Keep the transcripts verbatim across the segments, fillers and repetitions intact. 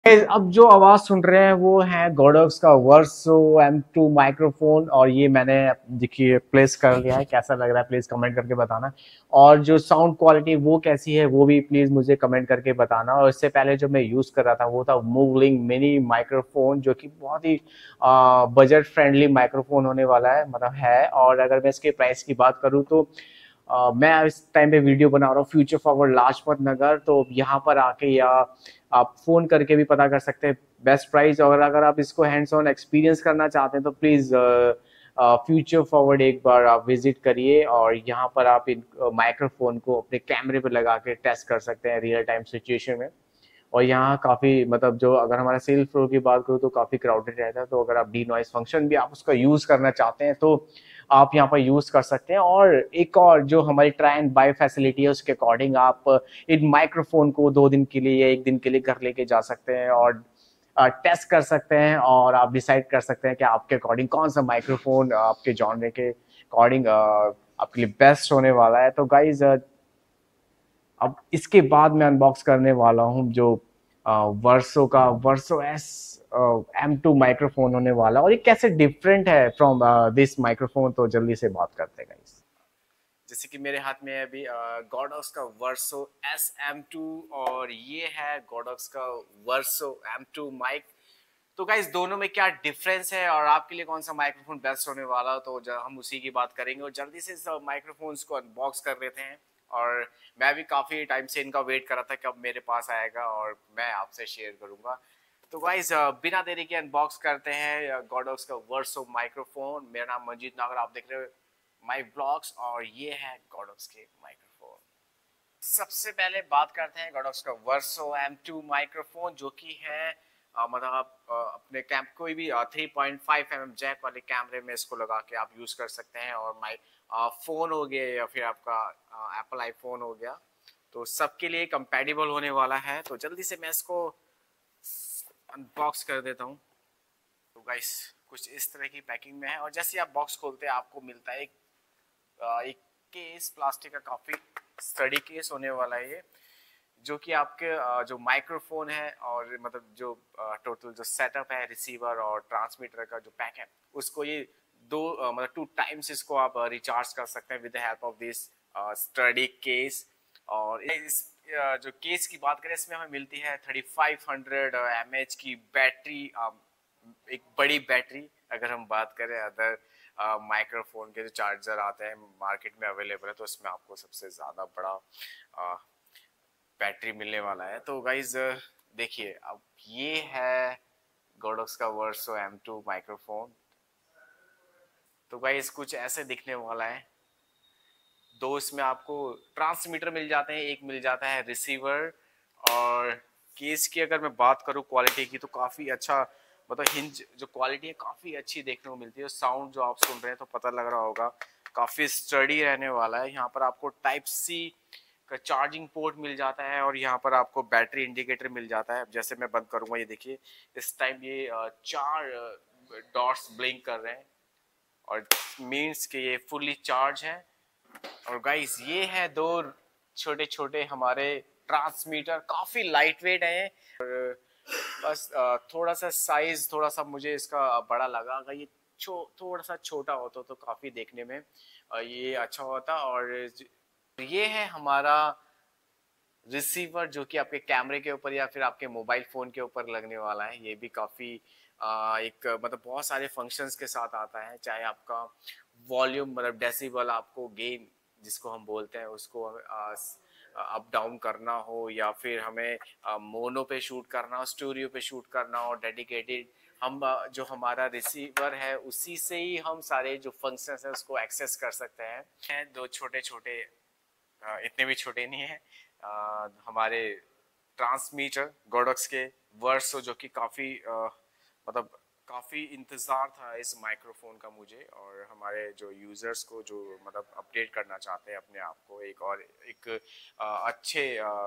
Guys, अब जो आवाज सुन रहे हैं वो है गॉडॉक्स का वर्सो एम टू माइक्रोफोन और ये मैंने देखिए प्लेस कर लिया है। कैसा लग रहा है प्लीज कमेंट करके बताना। और जो साउंड क्वालिटी वो कैसी है वो भी प्लीज मुझे कमेंट करके बताना। और इससे पहले जो मैं यूज कर रहा था वो था मूवलिंग मिनी माइक्रोफोन, जो कि बहुत ही बजट फ्रेंडली माइक्रोफोन होने वाला है, मतलब है। और अगर मैं इसके प्राइस की बात करूँ तो Uh, मैं इस टाइम पे वीडियो बना रहा हूँ फ्यूचर फॉरवर्ड लाजपत नगर, तो यहाँ पर आके या आप फोन करके भी पता कर सकते हैं बेस्ट प्राइस। और अगर आप इसको हैंड्स ऑन एक्सपीरियंस करना चाहते हैं तो प्लीज फ्यूचर फॉरवर्ड एक बार आप विजिट करिए और यहाँ पर आप इन माइक्रोफोन को अपने कैमरे पे लगा के टेस्ट कर सकते हैं रियल टाइम सिचुएशन में। और यहाँ काफी मतलब जो अगर हमारा सेल फ्लोर की बात करूँ तो काफी क्राउडेड रहता है, तो अगर आप डी नॉइस फंक्शन भी आप उसका यूज करना चाहते हैं तो आप यहाँ पर यूज कर सकते हैं। और एक और जो हमारी ट्राई एंड बाय फैसिलिटी है उसके अकॉर्डिंग आप इन माइक्रोफोन को दो दिन के लिए या एक दिन के लिए घर लेके जा सकते हैं और टेस्ट कर सकते हैं और आप डिसाइड कर सकते हैं कि आपके अकॉर्डिंग कौन सा माइक्रोफोन आपके जॉनर के अकॉर्डिंग आपके लिए बेस्ट होने वाला है। तो गाइज अब इसके बाद मैं अनबॉक्स करने वाला हूँ जो वर्सो का Verso S M two microphone होने वाला, और ये कैसे डिफरेंट है फ्रॉम दिस माइक्रोफोन। तो जल्दी से बात करते हैं गाइस। जैसे कि मेरे हाथ में है अभी गॉडॉक्स का वर्सो एस एम टू और ये है गॉडॉक्स का वर्सो एम टू माइक। तो गाइस दोनों में क्या डिफरेंस है और आपके लिए कौन सा माइक्रोफोन बेस्ट होने वाला, तो हम उसी की बात करेंगे। और जल्दी से इस माइक्रोफोन्स को अनबॉक्स कर लेते हैं। और मैं भी काफ़ी टाइम से इनका वेट कर रहा था कब मेरे पास आएगा और मैं आपसे शेयर करूंगा। तो गाइस बिना देरी के अनबॉक्स करते हैं गॉडॉक्स का वर्सो माइक्रोफोन। मेरा नाम मंजीत नागर, आप देख रहे हो माई ब्लॉग्स और ये है गॉडॉक्स के माइक्रोफोन। सबसे पहले बात करते हैं गॉडॉक्स का वर्सो एम टू माइक्रोफोन, जो कि है Uh, मतलब आप uh, अपने कैम कोई भी three point five M M jack वाले कैमरे में इसको लगा के आप यूज कर सकते हैं। और माई फोन हो गया या फिर आपका एप्पल आईफोन हो गया, तो सबके लिए कंपैटिबल होने वाला है। तो जल्दी से मैं इसको अनबॉक्स कर देता हूँ। तो गाइस कुछ इस तरह की पैकिंग में है और जैसे आप बॉक्स खोलते हैं आपको मिलता है एक, uh, एक केस, प्लास्टिक का काफी स्टडी केस होने वाला है ये, जो कि आपके जो माइक्रोफोन है और मतलब जो टोटल जो सेटअप है रिसीवर और ट्रांसमीटर का जो पैक है उसको ये दो मतलब टू टाइम्स इसको आप रिचार्ज कर सकते हैं with the help of this study case. और इस जो केस की बात करें इसमें हमें मिलती है thirty five hundred M H की बैटरी, एक बड़ी बैटरी। अगर हम बात करें अदर माइक्रोफोन के जो चार्जर आते हैं मार्केट में अवेलेबल है तो इसमें आपको सबसे ज़्यादा बड़ा बैटरी मिलने वाला है। तो गाइज देखिए अब ये है गॉडॉक्स का वर्सो एम टू माइक्रोफोन। तो गाइज कुछ ऐसे दिखने वाला है। दो इसमें आपको ट्रांसमीटर मिल जाते हैं, एक मिल जाता है रिसीवर। और केस की अगर मैं बात करूँ क्वालिटी की तो काफ़ी अच्छा, मतलब हिंज जो क्वालिटी है काफ़ी अच्छी देखने को मिलती है। साउंड जो आप सुन रहे हैं तो पता लग रहा होगा काफ़ी स्टडी रहने वाला है। यहाँ पर आपको टाइप सी का चार्जिंग पोर्ट मिल जाता है और यहाँ पर आपको बैटरी इंडिकेटर मिल जाता है। जैसे मैं बंद करूँगा ये देखिए इस टाइम ये चार डॉट्स ब्लिंक कर रहे हैं और मीन्स कि ये फुल्ली चार्ज है। और गाइस ये है दो छोटे छोटे हमारे ट्रांसमीटर, काफी लाइट वेट है और बस थोड़ा सा साइज थोड़ा सा मुझे इसका बड़ा लगा। अगर ये थोड़ा सा छोटा होता तो काफी देखने में ये अच्छा होता। और ये है हमारा रिसीवर जो कि आपके कैमरे के ऊपर या फिर आपके मोबाइल फोन के ऊपर लगने वाला है। ये भी काफी आ, एक मतलब बहुत सारे फंक्शंस के साथ आता है, चाहे आपका वॉल्यूम मतलब डेसिबल आपको गेन जिसको हम बोलते हैं उसको अप डाउन करना हो या फिर हमें मोनो पे शूट करना हो, स्टूडियो पे शूट करना हो डेडिकेटेड, हम जो हमारा रिसीवर है उसी से ही हम सारे जो फंक्शंस है उसको एक्सेस कर सकते हैं। दो छोटे छोटे, इतने भी छोटे नहीं है, आ, हमारे ट्रांसमीटर गॉडॉक्स के वर्सो, जो कि काफ़ी मतलब काफ़ी इंतज़ार था इस माइक्रोफोन का मुझे और हमारे जो यूज़र्स को जो मतलब अपडेट करना चाहते हैं अपने आप को एक और एक आ, अच्छे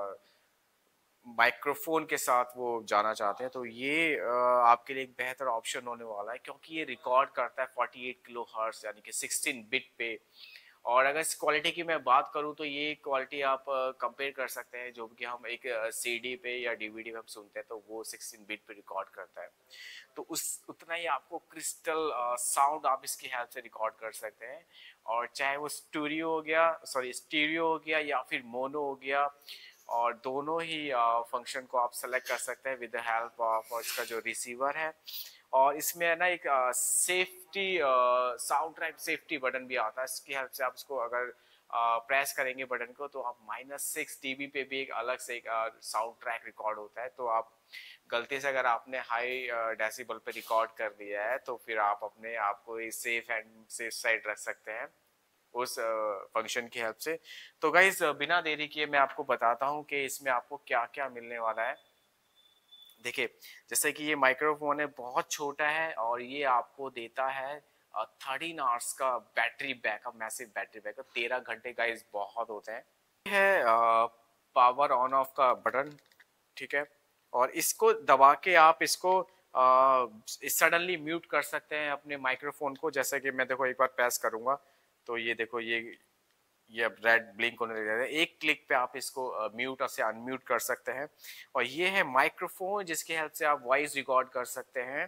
माइक्रोफोन के साथ वो जाना चाहते हैं, तो ये आ, आपके लिए एक बेहतर ऑप्शन होने वाला है क्योंकि ये रिकॉर्ड करता है फोर्टी एट किलो हर्ट्ज यानी कि सिक्सटीन बिट पे। और अगर इस क्वालिटी की मैं बात करूं तो ये क्वालिटी आप कंपेयर कर सकते हैं जो कि हम एक सीडी पे या डीवीडी पे हम सुनते हैं तो वो सिक्सटीन बिट पे रिकॉर्ड करता है, तो उस उतना ही आपको क्रिस्टल साउंड आप इसकी हेल्प से रिकॉर्ड कर सकते हैं। और चाहे वो स्टूडियो हो गया, सॉरी स्टीरियो हो गया या फिर मोनो हो गया, और दोनों ही फंक्शन को आप सेलेक्ट कर सकते हैं विद द हेल्प ऑफ इसका जो रिसीवर है। और इसमें है ना एक safety sound track safety button भी आता है, इसकी हेल्प से आप इसको अगर प्रेस uh, करेंगे बटन को तो आप माइनस सिक्स डीबी पे भी एक अलग से एक साउंड ट्रैक रिकॉर्ड होता है। तो आप गलती से अगर आपने हाई डेसिबल पे रिकॉर्ड कर दिया है तो फिर आप अपने आप को सेफ एंड सेफ साइड रख सकते हैं उस फंक्शन की हेल्प से। तो गाइस बिना देरी किए मैं आपको बताता हूँ कि इसमें आपको क्या क्या मिलने वाला है। देखिए जैसे कि ये माइक्रोफोन है, बहुत छोटा है और ये आपको देता है थर्टीन आवर्स का battery backup, massive battery backup, तेरह घंटे गाइस बहुत होते हैं। है पावर ऑन ऑफ का बटन, ठीक है, और इसको दबा के आप इसको सडनली म्यूट कर सकते हैं अपने माइक्रोफोन को। जैसे कि मैं देखो एक बार प्रेस करूंगा तो ये देखो ये ये अब रेड ब्लिंक होने लग है, एक क्लिक पे आप इसको म्यूट से अनम्यूट कर सकते हैं। और ये है माइक्रोफोन जिसके हेल्प से आप वॉइस रिकॉर्ड कर सकते हैं।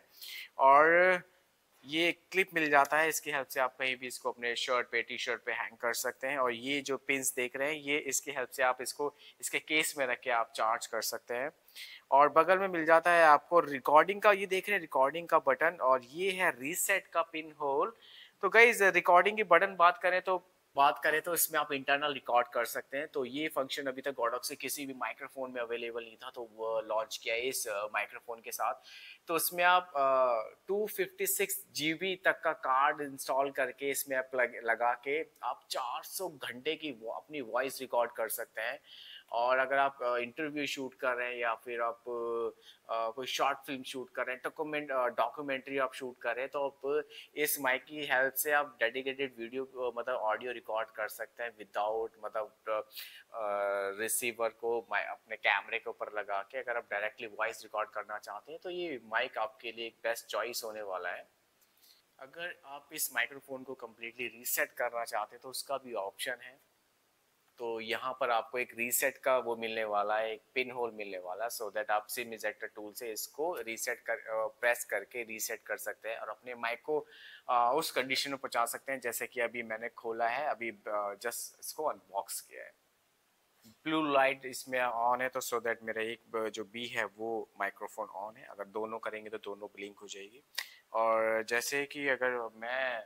और ये क्लिप मिल जाता है, इसकी हेल्प से आप कहीं भी इसको अपने शर्ट पे टी शर्ट पे हैंग कर सकते हैं। और ये जो पिंस देख रहे हैं ये इसकी हेल्प से आप इसको इसके केस में रख के आप चार्ज कर सकते हैं। और बगल में मिल जाता है आपको रिकॉर्डिंग का, ये देख रहे हैं रिकॉर्डिंग का बटन, और ये है रीसेट का पिन होल। तो गाइस रिकॉर्डिंग की बटन बात करें तो बात करें तो इसमें आप इंटरनल रिकॉर्ड कर सकते हैं। तो ये फंक्शन अभी तक गॉडॉक्स से किसी भी माइक्रोफोन में अवेलेबल नहीं था, तो वो लॉन्च किया है इस माइक्रोफोन के साथ। तो इसमें आप टू फिफ्टी सिक्स जीबी तक का कार्ड इंस्टॉल करके इसमें आप लग, लगा के आप चार सौ घंटे की वो, अपनी वॉइस रिकॉर्ड कर सकते हैं। और अगर आप इंटरव्यू शूट कर रहे हैं या फिर आप आ, कोई शॉर्ट फिल्म शूट कर रहे हैं, डॉक्यूमेंट डॉक्यूमेंट्री आप शूट कर रहे हैं, तो आप इस माइक की हेल्प से आप डेडिकेटेड वीडियो मतलब ऑडियो रिकॉर्ड कर सकते हैं विदाउट मतलब रिसीवर को अपने कैमरे के ऊपर लगा के। अगर आप डायरेक्टली वॉइस रिकॉर्ड करना चाहते हैं तो ये माइक आपके लिए एक बेस्ट चॉइस होने वाला है। अगर आप इस माइक्रोफोन को कम्प्लीटली रीसेट करना चाहते हैं तो उसका भी ऑप्शन है। तो यहाँ पर आपको एक रीसेट का वो मिलने वाला है, एक पिन होल मिलने वाला, सो दैट आप सिम इजेक्टर टूल से इसको रीसेट कर प्रेस करके रीसेट कर सकते हैं और अपने माइक को आ, उस कंडीशन में पहुंचा सकते हैं जैसे कि अभी मैंने खोला है, अभी जस्ट इसको अनबॉक्स किया है। ब्लू लाइट इसमें ऑन है तो सो दैट मेरा एक जो बी है वो माइक्रोफोन ऑन है, अगर दोनों करेंगे तो दोनों ब्लिंक हो जाएगी। और जैसे कि अगर मैं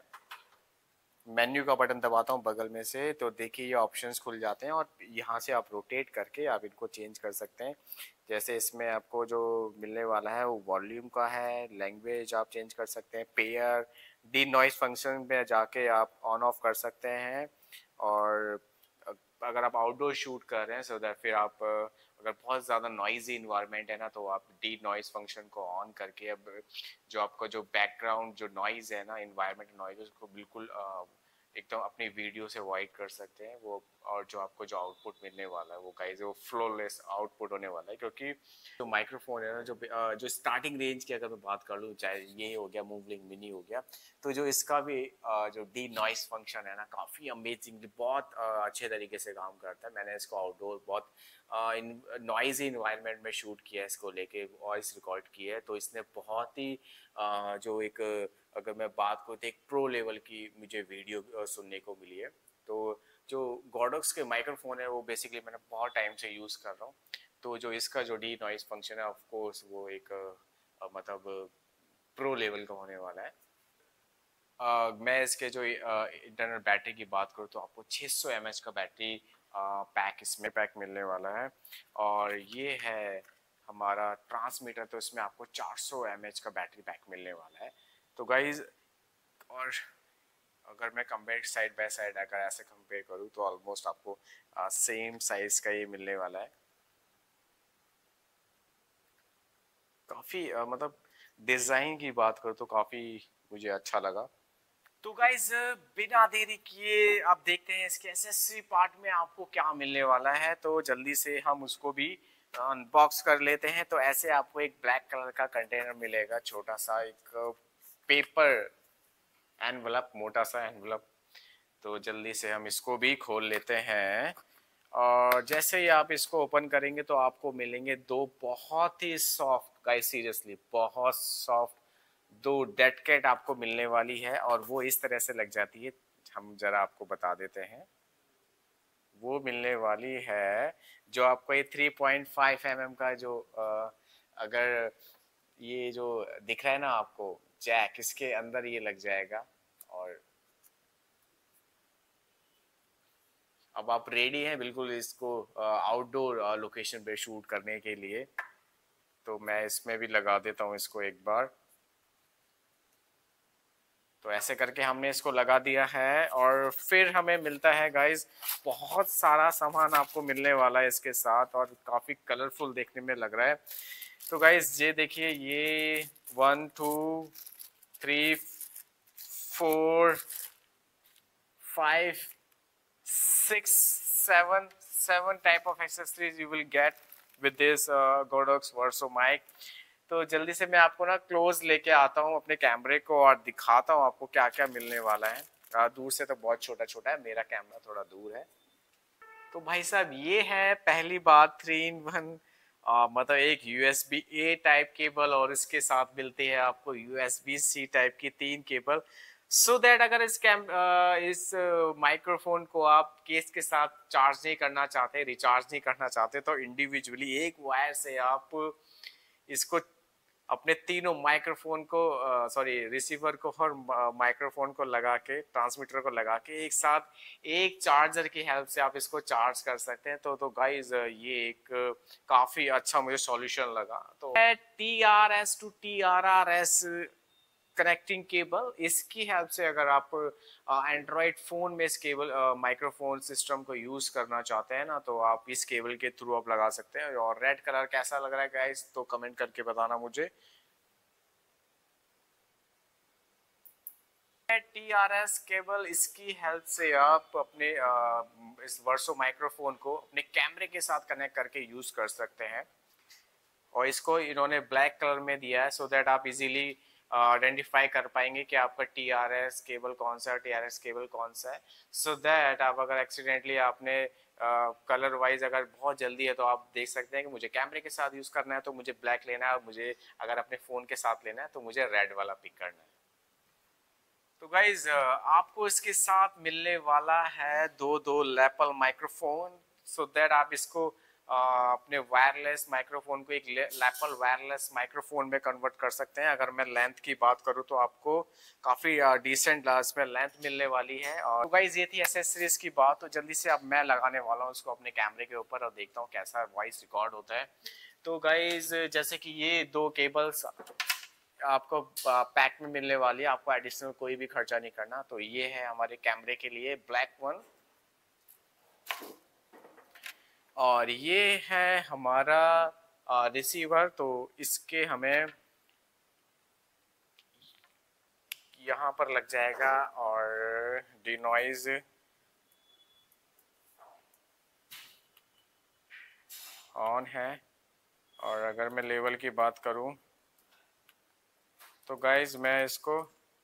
मेन्यू का बटन दबाता हूँ बगल में से तो देखिए ये ऑप्शंस खुल जाते हैं और यहाँ से आप रोटेट करके आप इनको चेंज कर सकते हैं। जैसे इसमें आपको जो मिलने वाला है वो वॉल्यूम का है, लैंग्वेज आप चेंज कर सकते हैं, पेयर डी नॉइस फंक्शन में जाके आप ऑन ऑफ कर सकते हैं। और अगर आप आउटडोर शूट कर रहे हैं सो दैट फिर आप अगर बहुत ज़्यादा नॉइजी इन्वायरमेंट है ना तो आप डी नॉइस फंक्शन को ऑन करके अब जो आपका जो बैकग्राउंड जो नॉइज़ है ना, इन्वायरमेंट नॉइज, उसको बिल्कुल एकदम अपनी वीडियो से अवॉइड कर सकते हैं वो। और जो आपको जो आउटपुट मिलने वाला है वो गाइस वो फ्लोलेस आउटपुट होने वाला है, क्योंकि जो माइक्रोफोन है ना जो जो स्टार्टिंग रेंज की अगर मैं बात कर लूँ, चाहे ये हो गया मूवलिंग मिनी हो गया, तो जो इसका भी जो डी नॉइस फंक्शन है ना काफ़ी अमेजिंग, बहुत अच्छे तरीके से काम करता है। मैंने इसको आउटडोर बहुत इन नॉइजी इन्वायरमेंट में शूट किया है, इसको लेके वॉइस रिकॉर्ड की है, तो इसने बहुत ही जो एक अगर मैं बात करूँ तो एक प्रो लेवल की मुझे वीडियो सुनने को मिली है। तो जो गॉडॉक्स के माइक्रोफोन है वो बेसिकली मैंने बहुत टाइम से यूज़ कर रहा हूँ, तो जो इसका जो डी नॉइस फंक्शन है ऑफ कोर्स वो एक आ, मतलब प्रो लेवल का होने वाला है। आ, मैं इसके जो इंटरनल बैटरी की बात करूँ तो आपको छह सौ एम एच का बैटरी पैक इसमें पैक मिलने वाला है। और ये है हमारा ट्रांसमीटर, तो इसमें आपको चार सौ एम एच का बैटरी पैक मिलने वाला है। तो गाइज और अगर मैं कंपेयर साइड बाय साइड अगर ऐसे कंपेयर करूँ तो ऑलमोस्ट आपको सेम साइज का ये मिलने वाला है। काफ़ी मतलब डिज़ाइन की बात करूँ तो काफ़ी मुझे अच्छा लगा। तो गाइज बिना देरी किए आप देखते हैं इसके एसेसरी पार्ट में आपको क्या मिलने वाला है, तो जल्दी से हम उसको भी अनबॉक्स कर लेते हैं। तो ऐसे आपको एक ब्लैक कलर का कंटेनर मिलेगा, छोटा सा एक पेपर एनवलप, मोटा सा एनवलप। तो जल्दी से हम इसको भी खोल लेते हैं। और जैसे ही आप इसको ओपन करेंगे तो आपको मिलेंगे दो बहुत ही सॉफ्ट, गाइस सीरियसली बहुत सॉफ्ट दो डेड कैट आपको मिलने वाली है। और वो इस तरह से लग जाती है, हम जरा आपको बता देते हैं। वो मिलने वाली है जो आपको ये three point five M M का जो आ, अगर ये जो दिख रहा है ना आपको जैक, इसके अंदर ये लग जाएगा। और अब आप रेडी हैं बिल्कुल इसको आउटडोर लोकेशन पे शूट करने के लिए। तो मैं इसमें भी लगा देता हूँ इसको एक बार। तो ऐसे करके हमने इसको लगा दिया है। और फिर हमें मिलता है गाइज, बहुत सारा सामान आपको मिलने वाला है इसके साथ और काफ़ी कलरफुल देखने में लग रहा है। तो गाइज ये देखिए, ये one two three four five six seven seven type of accessories you will get with this Godox Verso mic. तो जल्दी से मैं आपको ना क्लोज लेके आता हूँ अपने कैमरे को और दिखाता हूँ आपको क्या क्या मिलने वाला है। आ, दूर से तो बहुत छोटा छोटा है, मेरा कैमरा थोड़ा दूर है। तो भाई साहब ये है पहली बात थ्री इन वन, मतलब एक यूएसबी ए टाइप केबल और इसके साथ मिलती है आपको यूएसबी सी टाइप की तीन केबल। सो so दैट अगर इस कैम इस माइक्रोफोन को आप केस के साथ चार्ज नहीं करना चाहते, रिचार्ज नहीं करना चाहते, तो इंडिविजुअली एक वायर से आप इसको अपने तीनों माइक्रोफोन को सॉरी रिसीवर को और माइक्रोफोन को लगा के, ट्रांसमीटर को लगा के एक साथ एक चार्जर की हेल्प से आप इसको चार्ज कर सकते हैं। तो तो गाइज ये एक काफी अच्छा मुझे सॉल्यूशन लगा। तो T R S to T R R S connecting cable, इसकी हेल्प से अगर आप एंड्रॉयड फोन में इस केबल माइक्रोफोन सिस्टम को यूज करना चाहते हैं ना, तो आप इस केबल के थ्रू आप लगा सकते हैं। और रेड कलर कैसा लग रहा है गाइस, तो कमेंट करके बताना मुझे। टी आर एस केबल, इसकी हेल्प से आप अपने आ, इस वर्सो माइक्रोफोन को अपने कैमरे के साथ कनेक्ट करके यूज कर सकते हैं। और इसको इन्होंने ब्लैक कलर में दिया है सो दैट आप इजीली आइडेंटिफाई कर पाएंगे कि आपका टी आर एस केबल कौन सा है, टी आर एस केबल कौन सा है। सो so दैट आप अगर एक्सीडेंटली आपने कलर uh, वाइज अगर बहुत जल्दी है तो आप देख सकते हैं कि मुझे कैमरे के साथ यूज करना है तो मुझे ब्लैक लेना है, और मुझे अगर अपने फोन के साथ लेना है तो मुझे रेड वाला पिक करना है। तो गाइज आपको इसके साथ मिलने वाला है दो दो लैपल माइक्रोफोन, सो दैट आप इसको Uh, अपने वायरलेस माइक्रोफोन को एक लैपल वायरलेस माइक्रोफोन में कन्वर्ट कर सकते हैं। अगर मैं लेंथ की बात करूं तो आपको काफ़ी डिसेंट इसमें लेंथ मिलने वाली है। और गाइज ये थी एसेसरीज की बात। तो जल्दी से अब मैं लगाने वाला हूं इसको अपने कैमरे के ऊपर और देखता हूं कैसा वॉइस रिकॉर्ड होता है। तो गाइज जैसे कि ये दो केबल्स आपको पैक में मिलने वाली है, आपको एडिशनल कोई भी खर्चा नहीं करना। तो ये है हमारे कैमरे के लिए ब्लैक वन, और ये है हमारा रिसीवर। तो इसके हमें यहाँ पर लग जाएगा और डिनॉइज ऑन है। और अगर मैं लेवल की बात करूं तो गाइज मैं इसको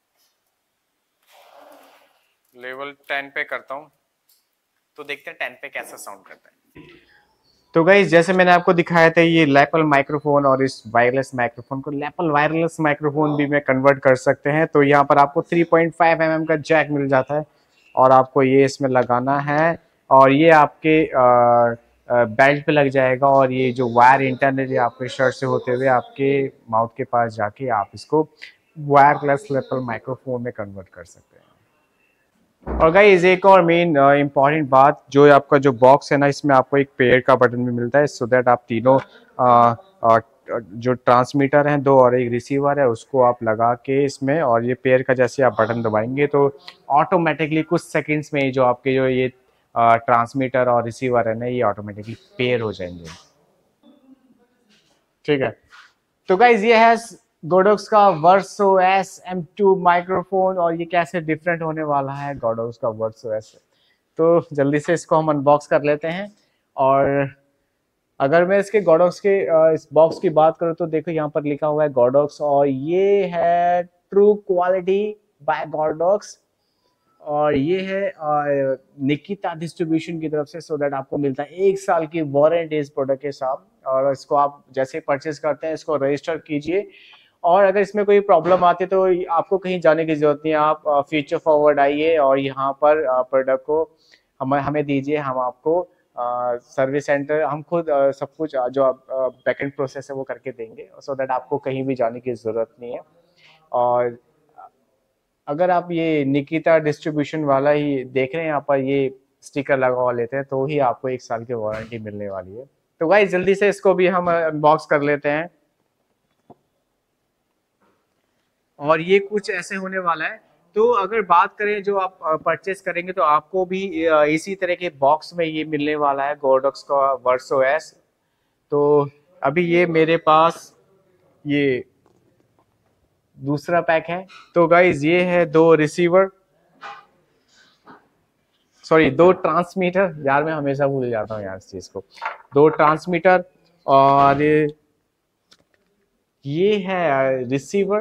लेवल टेन पे करता हूं, तो देखते हैं टेन पे कैसा साउंड करता है। तो गाइस जैसे मैंने आपको दिखाया था ये लैपल माइक्रोफोन और इस वायरलेस माइक्रोफोन को लैपल वायरलेस माइक्रोफोन भी में कन्वर्ट कर सकते हैं। तो यहाँ पर आपको three point five M M का जैक मिल जाता है और आपको ये इसमें लगाना है और ये आपके बेल्ट पे लग जाएगा। और ये जो वायर इंटरनेट आपके शर्ट से होते हुए आपके माउथ के पास जाके आप इसको वायरलेस लैपल माइक्रोफोन में कन्वर्ट कर सकते हैं। और गाइस एक और मेन इम्पॉर्टेंट बात, जो आपका जो बॉक्स है ना, इसमें आपको एक पेयर का बटन भी मिलता है, सो दैट आप तीनों आ, आ, जो ट्रांसमीटर हैं दो और एक रिसीवर है उसको आप लगा के इसमें, और ये पेयर का जैसे आप बटन दबाएंगे तो ऑटोमेटिकली कुछ सेकंड्स में ही जो आपके जो ये ट्रांसमीटर और रिसीवर है ना, ये ऑटोमेटिकली पेयर हो जाएंगे। ठीक है, तो गाइज ये है गोडॉक्स का Verso S M two microphone और ये कैसे डिफरेंट होने वाला है गोडॉक्स का वर्सो एस। तो जल्दी से इसको हम अनबॉक्स कर लेते हैं। और अगर मैं इसके गोडॉक्स के इस बॉक्स की बात करूं तो देखो यहाँ पर लिखा हुआ है गोडॉक्स और ये है ट्रू क्वालिटी बाय गोडॉक्स। और ये है निकिता डिस्ट्रीब्यूशन की तरफ से, सो दैट आपको मिलता है एक साल की वारंटी इस प्रोडक्ट के साथ। और इसको आप जैसे परचेज करते हैं इसको रजिस्टर कीजिए, और अगर इसमें कोई प्रॉब्लम आती है तो आपको कहीं जाने की जरूरत नहीं है, आप फ्यूचर फॉरवर्ड आइए और यहाँ पर प्रोडक्ट को हम हमें दीजिए, हम आपको सर्विस सेंटर हम खुद आ, सब कुछ आ, जो बैकएंड प्रोसेस है वो करके देंगे, सो दैट आपको कहीं भी जाने की जरूरत नहीं है। और अगर आप ये निकिता डिस्ट्रीब्यूशन वाला ही देख रहे हैं यहाँ पर, ये स्टिकर लगा लेते हैं तो ही आपको एक साल की वारंटी मिलने वाली है। तो गाइस जल्दी से इसको भी हम अनबॉक्स कर लेते हैं। और ये कुछ ऐसे होने वाला है। तो अगर बात करें जो आप परचेस करेंगे तो आपको भी इसी तरह के बॉक्स में ये मिलने वाला है, गोरडॉक्स का वर्सो एस। तो अभी ये मेरे पास ये दूसरा पैक है। तो गाइज ये है दो रिसीवर, सॉरी दो ट्रांसमीटर, यार मैं हमेशा भूल जाता हूँ यार इस चीज को। दो ट्रांसमीटर और ये है रिसीवर।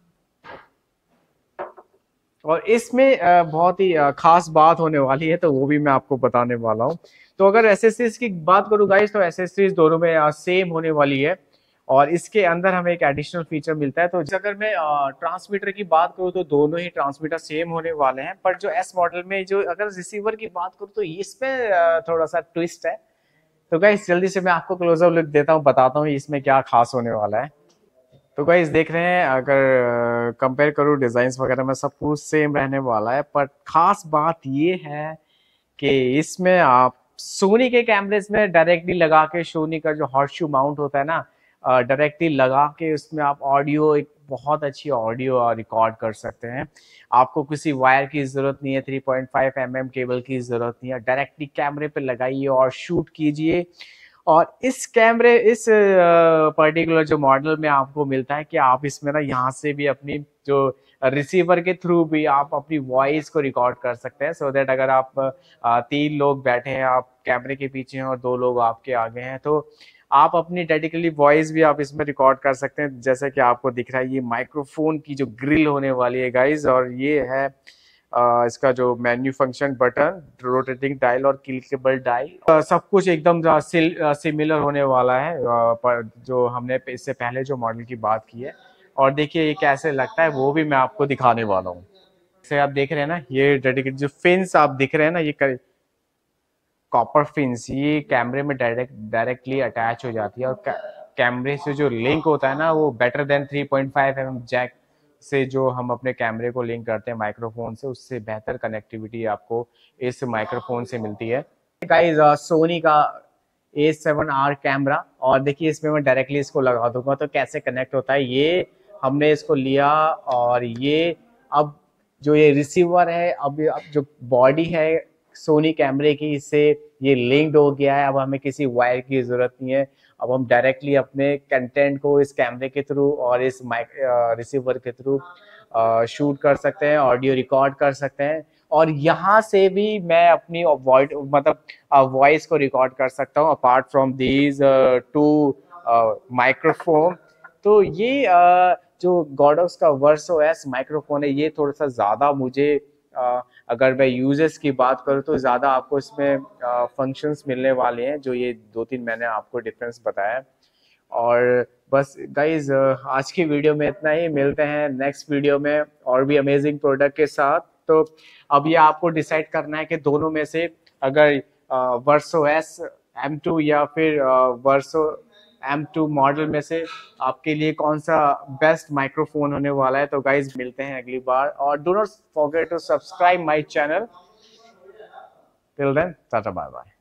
और इसमें बहुत ही खास बात होने वाली है, तो वो भी मैं आपको बताने वाला हूँ। तो अगर एसेसरीज की बात करूँ गाइस, तो एसेसरीज दोनों में सेम होने वाली है, और इसके अंदर हमें एक एडिशनल फीचर मिलता है। तो अगर मैं ट्रांसमीटर की बात करूँ तो दोनों ही ट्रांसमीटर सेम होने वाले हैं, पर जो एस मॉडल में जो अगर रिसीवर की बात करूँ तो इसमें थोड़ा सा ट्विस्ट है। तो गाइस जल्दी से मैं आपको क्लोजअप लुक देता हूँ, बताता हूँ इसमें क्या खास होने वाला है। तो गाइस देख रहे हैं, अगर कंपेयर करूँ डिजाइन वगैरह में सब कुछ सेम रहने वाला है, पर खास बात ये है कि इसमें आप सोनी के कैमरेज में डायरेक्टली लगा के, सोनी का जो हॉर्सशू माउंट होता है ना, डायरेक्टली लगा के उसमें आप ऑडियो, एक बहुत अच्छी ऑडियो रिकॉर्ड कर सकते हैं। आपको किसी वायर की जरूरत नहीं है, three point five M M cable की जरूरत नहीं है, डायरेक्टली कैमरे पे लगाइए और शूट कीजिए। और इस कैमरे इस पर्टिकुलर जो मॉडल में आपको मिलता है कि आप इसमें ना यहाँ से भी अपनी जो रिसीवर के थ्रू भी आप अपनी वॉइस को रिकॉर्ड कर सकते हैं, सो so दैट अगर आप आ, तीन लोग बैठे हैं, आप कैमरे के पीछे हैं और दो लोग आपके आगे हैं, तो आप अपनी डेडिकेटली वॉइस भी आप इसमें रिकॉर्ड कर सकते हैं। जैसे कि आपको दिख रहा है, ये माइक्रोफोन की जो ग्रिल होने वाली है गाइज, और ये है Uh, इसका जो menu function button, rotating dial और क्लिकेबल डायल, uh, सब कुछ एकदम सिमिलर होने वाला है uh, पर जो हमने इससे पहले जो मॉडल की बात की है। और देखिए ये कैसे लगता है वो भी मैं आपको दिखाने वाला हूँ। जैसे आप देख रहे हैं ना, ये डेडिकेट जो फिन्स आप दिख रहे हैं ना, ये कॉपर फिन्स, ये कैमरे में डायरेक्ट डायरेक्टली अटैच हो जाती है, और कैमरे से जो लिंक होता है ना, वो better than three point five M M jack से जो हम अपने कैमरे को लिंक करते हैं माइक्रोफोन से, उससे बेहतर कनेक्टिविटी आपको इस माइक्रोफोन से मिलती है। गाइस सोनी का ए सेवन आर कैमरा, और देखिए इसमें मैं डायरेक्टली इसको लगा दूंगा तो कैसे कनेक्ट होता है। ये हमने इसको लिया, और ये अब जो ये रिसीवर है, अब अब जो बॉडी है सोनी कैमरे की, इससे ये लिंक्ड हो गया है। अब हमें किसी वायर की जरूरत नहीं है, अब हम डायरेक्टली अपने कंटेंट को इस कैमरे के थ्रू और इस माइक रिसीवर के थ्रू शूट कर सकते हैं, ऑडियो रिकॉर्ड कर सकते हैं। और यहाँ से भी मैं अपनी मतलब वॉइस को रिकॉर्ड कर सकता हूँ apart from these two microphone. तो ये uh, जो गोरडॉक्स का वर्सो एस माइक्रोफोन है, ये थोड़ा सा ज़्यादा मुझे uh, अगर मैं यूजर्स की बात करूँ तो ज़्यादा आपको इसमें फंक्शंस मिलने वाले हैं, जो ये दो तीन मैंने आपको डिफरेंस बताया। और बस गाइज आज की वीडियो में इतना ही, मिलते हैं नेक्स्ट वीडियो में और भी अमेजिंग प्रोडक्ट के साथ। तो अब ये आपको डिसाइड करना है कि दोनों में से अगर वर्सो एस एम टू या फिर वर्सो एम टू मॉडल में से आपके लिए कौन सा बेस्ट माइक्रोफोन होने वाला है। तो गाइज मिलते हैं अगली बार, और do not forget to subscribe my channel. Till then tata bye bye.